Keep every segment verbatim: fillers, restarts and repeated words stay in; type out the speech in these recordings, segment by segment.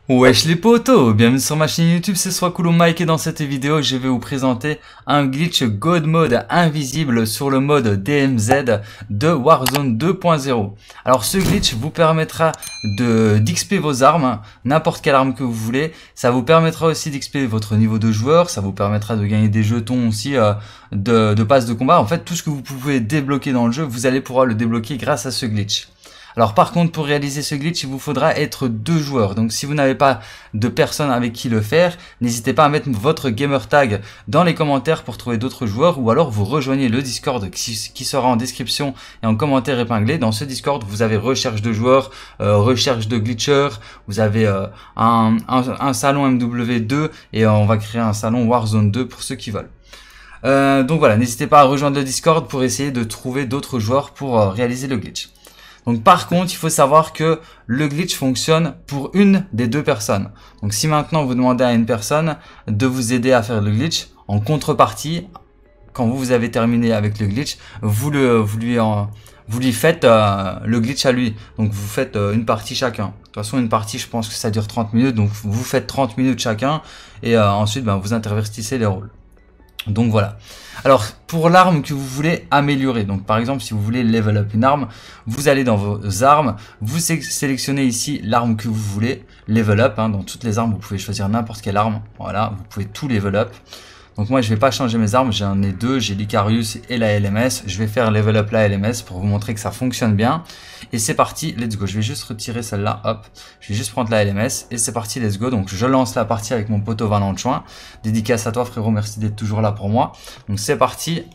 Wesh les potos, bienvenue sur ma chaîne YouTube, c'est Swakulo Mike et dans cette vidéo je vais vous présenter un glitch God Mode invisible sur le mode D M Z de Warzone deux point zéro. Alors ce glitch vous permettra de d'X P vos armes, n'importe quelle arme que vous voulez, ça vous permettra aussi d'X P votre niveau de joueur, ça vous permettra de gagner des jetons aussi euh, de, de passe de combat. En fait tout ce que vous pouvez débloquer dans le jeu, vous allez pouvoir le débloquer grâce à ce glitch. Alors par contre, pour réaliser ce glitch, il vous faudra être deux joueurs. Donc si vous n'avez pas de personne avec qui le faire, n'hésitez pas à mettre votre gamer tag dans les commentaires pour trouver d'autres joueurs, ou alors vous rejoignez le Discord qui, qui sera en description et en commentaire épinglé. Dans ce Discord, vous avez recherche de joueurs, euh, recherche de glitchers, vous avez euh, un, un, un salon M W deux et euh, on va créer un salon Warzone deux pour ceux qui veulent. Euh, donc voilà, n'hésitez pas à rejoindre le Discord pour essayer de trouver d'autres joueurs pour euh, réaliser le glitch. Donc par contre, il faut savoir que le glitch fonctionne pour une des deux personnes. Donc si maintenant vous demandez à une personne de vous aider à faire le glitch, en contrepartie, quand vous avez terminé avec le glitch, vous, le, vous, lui, en, vous lui faites euh, le glitch à lui. Donc vous faites euh, une partie chacun. De toute façon, une partie, je pense que ça dure trente minutes. Donc vous faites trente minutes chacun et euh, ensuite ben, vous intervertissez les rôles. Donc voilà. Alors pour l'arme que vous voulez améliorer, donc par exemple si vous voulez level up une arme, vous allez dans vos armes, vous sélectionnez ici l'arme que vous voulez, level up, hein, dans toutes les armes vous pouvez choisir n'importe quelle arme, voilà, vous pouvez tout level up. Donc moi je vais pas changer mes armes, j'en ai deux, j'ai l'Icarius et la L M S, je vais faire level up la L M S pour vous montrer que ça fonctionne bien. Et c'est parti, let's go, je vais juste retirer celle-là, hop, je vais juste prendre la L M S et c'est parti, let's go. Donc je lance la partie avec mon poteau Valentin, dédicace à toi frérot, merci d'être toujours là pour moi. Donc c'est parti,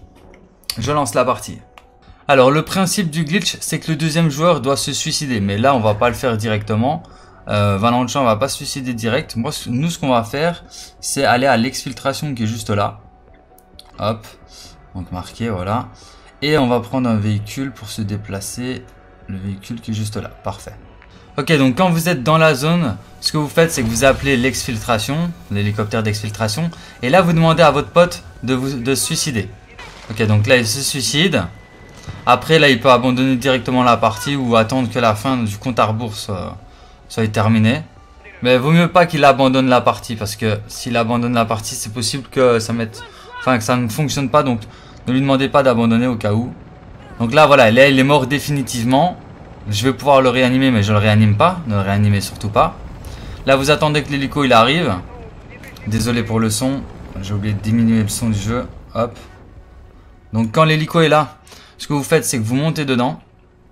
je lance la partie. Alors le principe du glitch c'est que le deuxième joueur doit se suicider, mais là on va pas le faire directement. Euh, Valentin va pas se suicider direct. Moi, nous, ce qu'on va faire, c'est aller à l'exfiltration qui est juste là. Hop. Donc marqué, voilà. Et on va prendre un véhicule pour se déplacer. Le véhicule qui est juste là. Parfait. Ok, donc quand vous êtes dans la zone, ce que vous faites, c'est que vous appelez l'exfiltration, l'hélicoptère d'exfiltration. Et là, vous demandez à votre pote de, vous, de se suicider. Ok, donc là, il se suicide. Après, là, il peut abandonner directement la partie ou attendre que la fin du compte à rebours soit... soit terminé, mais vaut mieux pas qu'il abandonne la partie parce que s'il abandonne la partie c'est possible que ça mette, enfin que ça ne fonctionne pas, donc ne lui demandez pas d'abandonner au cas où. Donc là voilà, là il est mort définitivement, je vais pouvoir le réanimer mais je le réanime pas, ne le réanimez surtout pas. Là vous attendez que l'hélico il arrive, désolé pour le son, j'ai oublié de diminuer le son du jeu, hop. Donc quand l'hélico est là, ce que vous faites c'est que vous montez dedans.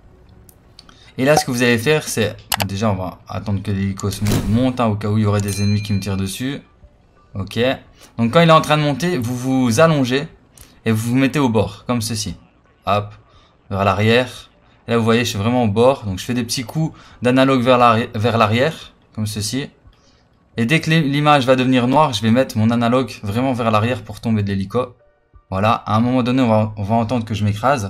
Et là, ce que vous allez faire, c'est... Déjà, on va attendre que l'hélico se monte, hein, au cas où il y aurait des ennemis qui me tirent dessus. Ok. Donc, quand il est en train de monter, vous vous allongez et vous vous mettez au bord, comme ceci. Hop, vers l'arrière. Et là, vous voyez, je suis vraiment au bord. Donc, je fais des petits coups d'analogue vers l'arrière, comme ceci. Et dès que l'image va devenir noire, je vais mettre mon analogue vraiment vers l'arrière pour tomber de l'hélico. Voilà. À un moment donné, on va, on va entendre que je m'écrase.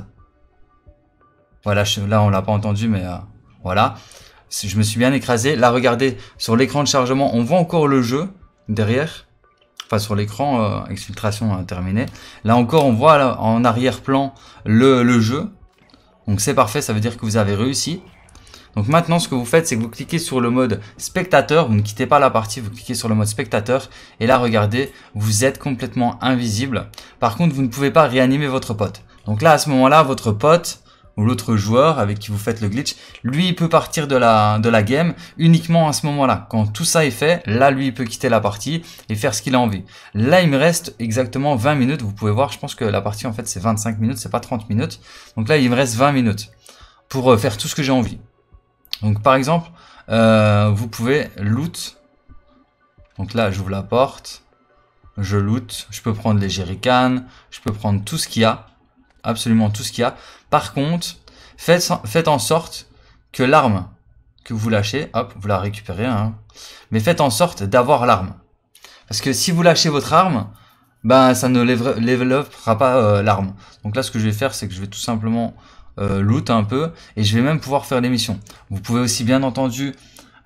Voilà, je, là on l'a pas entendu, mais euh, voilà. Je me suis bien écrasé. Là, regardez, sur l'écran de chargement, on voit encore le jeu derrière. Enfin, sur l'écran, euh, exfiltration euh, terminée. Là encore, on voit là, en arrière-plan le, le jeu. Donc c'est parfait, ça veut dire que vous avez réussi. Donc maintenant, ce que vous faites, c'est que vous cliquez sur le mode spectateur. Vous ne quittez pas la partie, vous cliquez sur le mode spectateur. Et là, regardez, vous êtes complètement invisible. Par contre, vous ne pouvez pas réanimer votre pote. Donc là, à ce moment-là, votre pote... ou l'autre joueur avec qui vous faites le glitch, lui il peut partir de la, de la game uniquement à ce moment-là. Quand tout ça est fait, là lui il peut quitter la partie et faire ce qu'il a envie. Là il me reste exactement vingt minutes, vous pouvez voir, je pense que la partie en fait c'est vingt-cinq minutes, c'est pas trente minutes. Donc là il me reste vingt minutes pour euh, faire tout ce que j'ai envie. Donc par exemple, euh, vous pouvez loot. Donc là j'ouvre la porte, je loot, je peux prendre les jerrycans, je peux prendre tout ce qu'il y a. Absolument tout ce qu'il y a. Par contre, faites, faites en sorte que l'arme que vous lâchez, hop, vous la récupérez, hein, mais faites en sorte d'avoir l'arme. Parce que si vous lâchez votre arme, ben ça ne level upera pas euh, l'arme. Donc là, ce que je vais faire, c'est que je vais tout simplement euh, loot un peu et je vais même pouvoir faire des missions. Vous pouvez aussi bien entendu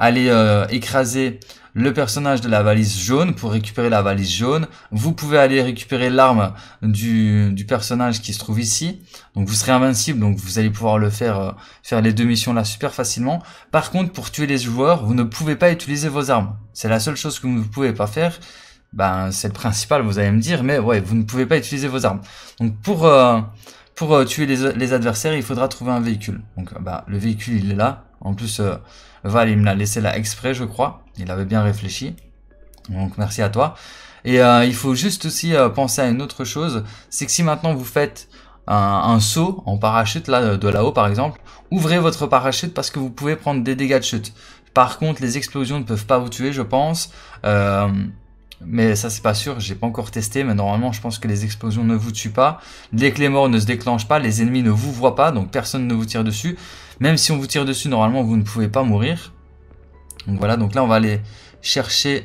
aller euh, écraser le personnage de la valise jaune pour récupérer la valise jaune. Vous pouvez aller récupérer l'arme du, du personnage qui se trouve ici. Donc vous serez invincible, donc vous allez pouvoir le faire, euh, faire les deux missions là super facilement. Par contre, pour tuer les joueurs, vous ne pouvez pas utiliser vos armes. C'est la seule chose que vous ne pouvez pas faire. Ben, c'est le principal, vous allez me dire, mais ouais, vous ne pouvez pas utiliser vos armes. Donc pour, euh, pour euh, tuer les, les adversaires, il faudra trouver un véhicule. Donc bah, le véhicule, il est là. En plus, euh, Val, il me l'a laissé là exprès, je crois. Il avait bien réfléchi. Donc merci à toi. Et euh, il faut juste aussi euh, penser à une autre chose. C'est que si maintenant vous faites un, un saut en parachute, là, de là-haut par exemple, ouvrez votre parachute parce que vous pouvez prendre des dégâts de chute. Par contre, les explosions ne peuvent pas vous tuer, je pense. Euh, mais ça, c'est pas sûr. J'ai pas encore testé. Mais normalement, je pense que les explosions ne vous tuent pas. Les clés morts ne se déclenchent pas. Les ennemis ne vous voient pas. Donc personne ne vous tire dessus. Même si on vous tire dessus, normalement, vous ne pouvez pas mourir. Donc voilà. Donc là, on va aller chercher...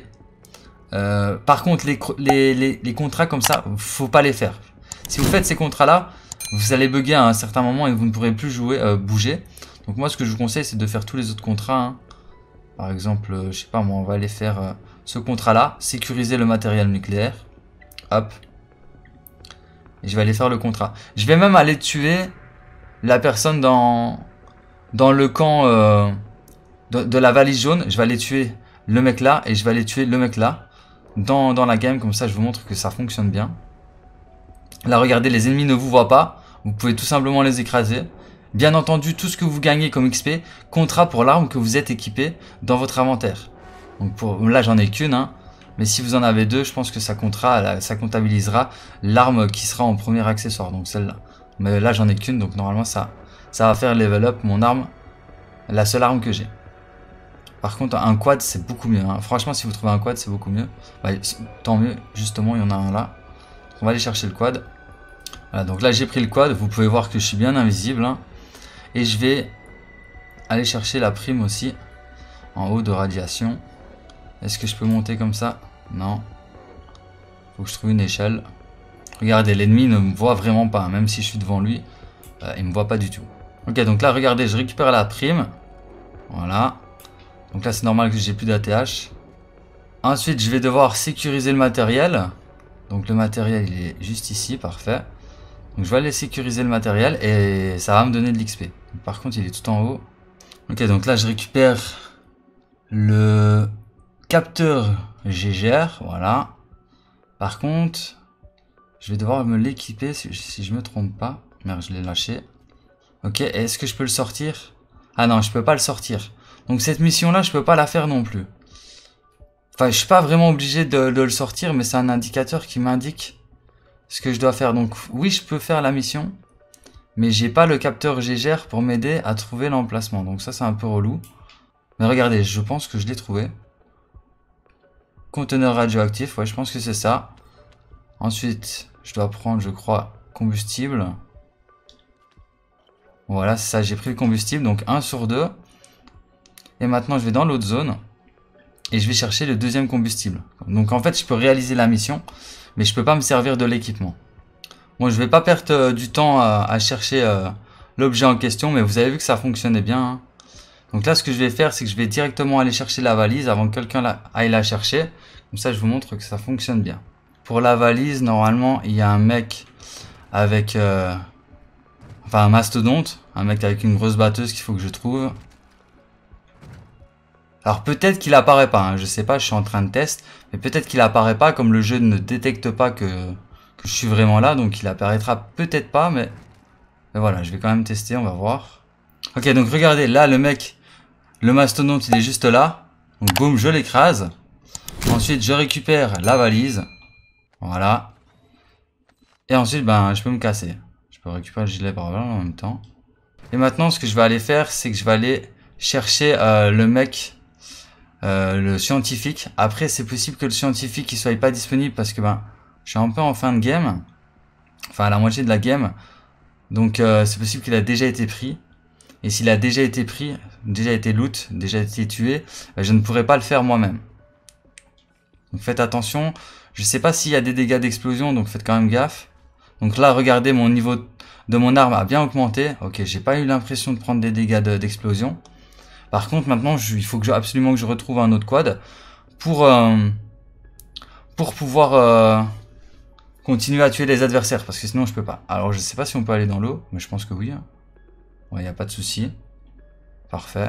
Euh, par contre, les, les, les, les contrats comme ça, faut pas les faire. Si vous faites ces contrats-là, vous allez bugger à un certain moment et vous ne pourrez plus jouer, euh, bouger. Donc moi, ce que je vous conseille, c'est de faire tous les autres contrats. Hein. Par exemple, euh, je sais pas moi, on va aller faire euh, ce contrat-là, sécuriser le matériel nucléaire. Hop. Et je vais aller faire le contrat. Je vais même aller tuer la personne dans, dans le camp euh, de, de la valise jaune. Je vais aller tuer le mec là et je vais aller tuer le mec là dans, dans la game. Comme ça, je vous montre que ça fonctionne bien. Là, regardez, les ennemis ne vous voient pas. Vous pouvez tout simplement les écraser. Bien entendu, tout ce que vous gagnez comme X P comptera pour l'arme que vous êtes équipé dans votre inventaire. Donc pour, là, j'en ai qu'une, hein, mais si vous en avez deux, je pense que ça comptera, ça comptabilisera l'arme qui sera en premier accessoire, donc celle-là. Mais là, j'en ai qu'une, donc normalement, ça, ça va faire level up mon arme, la seule arme que j'ai. Par contre, un quad, c'est beaucoup mieux. Hein. Franchement, si vous trouvez un quad, c'est beaucoup mieux. Bah, tant mieux, justement, il y en a un là. Donc, on va aller chercher le quad. Voilà, donc là, j'ai pris le quad. Vous pouvez voir que je suis bien invisible. Hein. Et je vais aller chercher la prime aussi. En haut de radiation. Est-ce que je peux monter comme ça? Non. Faut que je trouve une échelle. Regardez, l'ennemi ne me voit vraiment pas. Même si je suis devant lui, euh, il me voit pas du tout. Ok, donc là, regardez, je récupère la prime. Voilà. Donc là, c'est normal que j'ai plus d'A T H. Ensuite, je vais devoir sécuriser le matériel. Donc le matériel, il est juste ici, parfait. Donc je vais aller sécuriser le matériel et ça va me donner de l'X P. Par contre, il est tout en haut. Ok, donc là, je récupère le capteur G G R, voilà. Par contre, je vais devoir me l'équiper si, si je me trompe pas. Merde, je l'ai lâché. Ok, est-ce que je peux le sortir? Ah non, je peux pas le sortir. Donc cette mission-là, je peux pas la faire non plus. Enfin, je suis pas vraiment obligé de, de le sortir, mais c'est un indicateur qui m'indique ce que je dois faire. Donc oui, je peux faire la mission, mais j'ai pas le capteur G G R pour m'aider à trouver l'emplacement. Donc ça, c'est un peu relou. Mais regardez, je pense que je l'ai trouvé. Conteneur radioactif, ouais, je pense que c'est ça. Ensuite, je dois prendre, je crois, combustible. Voilà, c'est ça, j'ai pris le combustible, donc un sur deux. Et maintenant, je vais dans l'autre zone. Et je vais chercher le deuxième combustible. Donc en fait, je peux réaliser la mission, mais je peux pas me servir de l'équipement. Bon, je vais pas perdre euh, du temps à, à chercher euh, l'objet en question, mais vous avez vu que ça fonctionnait bien. Hein. Donc là, ce que je vais faire, c'est que je vais directement aller chercher la valise avant que quelqu'un aille la chercher. Comme ça, je vous montre que ça fonctionne bien. Pour la valise, normalement, il y a un mec avec... Euh, enfin, un mastodonte. Un mec avec une grosse batteuse qu'il faut que je trouve. Alors peut-être qu'il apparaît pas, hein, je sais pas, je suis en train de tester, mais peut-être qu'il apparaît pas comme le jeu ne détecte pas que, que je suis vraiment là, donc il apparaîtra peut-être pas, mais, mais voilà, je vais quand même tester, on va voir. Ok, donc regardez, là le mec, le mastodonte il est juste là, donc boum, je l'écrase. Ensuite je récupère la valise, voilà. Et ensuite ben je peux me casser, je peux récupérer le gilet pare-balles en même temps. Et maintenant ce que je vais aller faire, c'est que je vais aller chercher euh, le mec... Euh, le scientifique. Après, c'est possible que le scientifique il soit pas disponible parce que ben, je suis un peu en fin de game, enfin à la moitié de la game, donc euh, c'est possible qu'il a déjà été pris. Et s'il a déjà été pris, déjà été loot, déjà été tué, ben, je ne pourrais pas le faire moi-même. Donc faites attention. Je sais pas s'il y a des dégâts d'explosion, donc faites quand même gaffe. Donc là, regardez, mon niveau de mon arme a bien augmenté. Ok, j'ai pas eu l'impression de prendre des dégâts d'explosion. De, Par contre, maintenant, je, il faut que je, absolument que je retrouve un autre quad pour, euh, pour pouvoir euh, continuer à tuer les adversaires, parce que sinon je peux pas. Alors je sais pas si on peut aller dans l'eau, mais je pense que oui. Hein. Ouais, y a pas de souci. Parfait.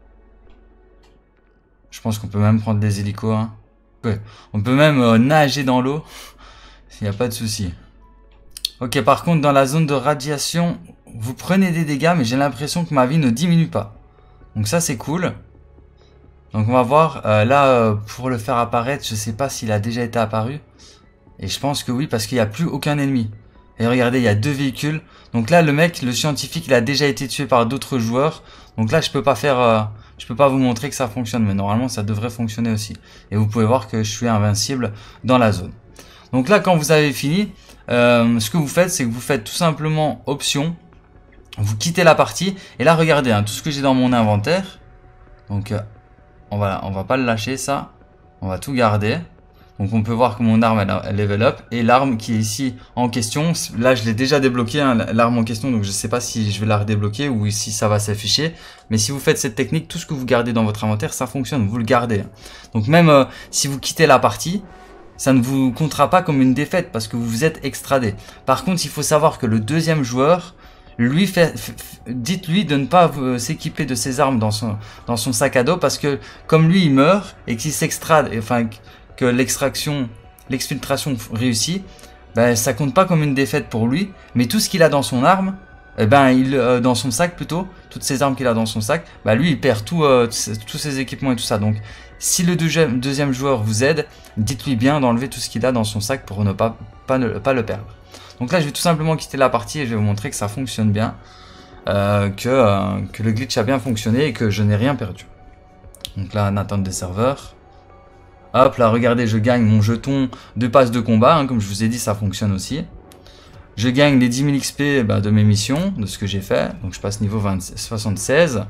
Je pense qu'on peut même prendre des hélicos. Hein. Ouais. On peut même euh, nager dans l'eau. Il n'y a pas de souci. Ok, par contre, dans la zone de radiation, vous prenez des dégâts, mais j'ai l'impression que ma vie ne diminue pas. Donc ça, c'est cool. Donc on va voir. Euh, là, euh, pour le faire apparaître, je sais pas s'il a déjà été apparu. Et je pense que oui, parce qu'il n'y a plus aucun ennemi. Et regardez, il y a deux véhicules. Donc là, le mec, le scientifique, il a déjà été tué par d'autres joueurs. Donc là, je peux pas faire... Euh, je peux pas vous montrer que ça fonctionne, mais normalement, ça devrait fonctionner aussi. Et vous pouvez voir que je suis invincible dans la zone. Donc là, quand vous avez fini, euh, ce que vous faites, c'est que vous faites tout simplement option. Vous quittez la partie. Et là, regardez, hein, tout ce que j'ai dans mon inventaire. Donc, euh, on va, on va pas le lâcher, ça. On va tout garder. Donc on peut voir que mon arme elle, elle level up et l'arme qui est ici en question, là je l'ai déjà débloqué hein, l'arme en question, donc je sais pas si je vais la redébloquer ou si ça va s'afficher, mais si vous faites cette technique, tout ce que vous gardez dans votre inventaire ça fonctionne, vous le gardez. Donc même euh, si vous quittez la partie, ça ne vous comptera pas comme une défaite parce que vous vous êtes extradé. Par contre il faut savoir que le deuxième joueur, lui fait, dites-lui de ne pas euh, s'équiper de ses armes dans son, dans son sac à dos parce que comme lui il meurt et qu'il s'extrade, enfin que l'extraction, l'exfiltration réussit, ben, ça compte pas comme une défaite pour lui, mais tout ce qu'il a dans son arme, eh ben, il, euh, dans son sac plutôt, toutes ces armes qu'il a dans son sac, ben, lui il perd tout, euh, tous ses équipements et tout ça. Donc si le deuxième, deuxième joueur vous aide, dites-lui bien d'enlever tout ce qu'il a dans son sac pour ne pas, pas, ne, pas le perdre. Donc là je vais tout simplement quitter la partie et je vais vous montrer que ça fonctionne bien, euh, que, euh, que le glitch a bien fonctionné et que je n'ai rien perdu. Donc là en attente des serveurs. Hop là, regardez, je gagne mon jeton de passe de combat, hein, comme je vous ai dit, ça fonctionne aussi. Je gagne les dix mille X P bah, de mes missions, de ce que j'ai fait. Donc je passe niveau vingt, soixante-seize.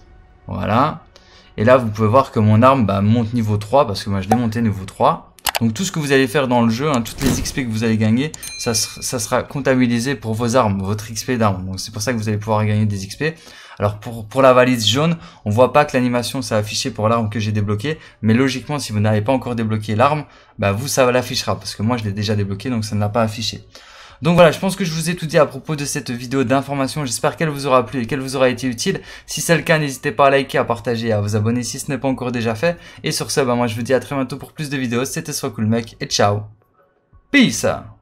Voilà. Et là, vous pouvez voir que mon arme bah, monte niveau trois, parce que moi je l'ai monté niveau trois. Donc tout ce que vous allez faire dans le jeu, hein, toutes les X P que vous allez gagner, ça, ça sera comptabilisé pour vos armes, votre X P d'armes. Donc c'est pour ça que vous allez pouvoir gagner des X P. Alors pour, pour la valise jaune, on voit pas que l'animation s'est affichée pour l'arme que j'ai débloquée, mais logiquement si vous n'avez pas encore débloqué l'arme, bah vous ça l'affichera parce que moi je l'ai déjà débloqué donc ça ne l'a pas affiché. Donc voilà, je pense que je vous ai tout dit à propos de cette vidéo d'information, j'espère qu'elle vous aura plu et qu'elle vous aura été utile. Si c'est le cas, n'hésitez pas à liker, à partager et à vous abonner si ce n'est pas encore déjà fait. Et sur ce, bah moi je vous dis à très bientôt pour plus de vidéos, c'était SoisCoolMec et ciao. Peace.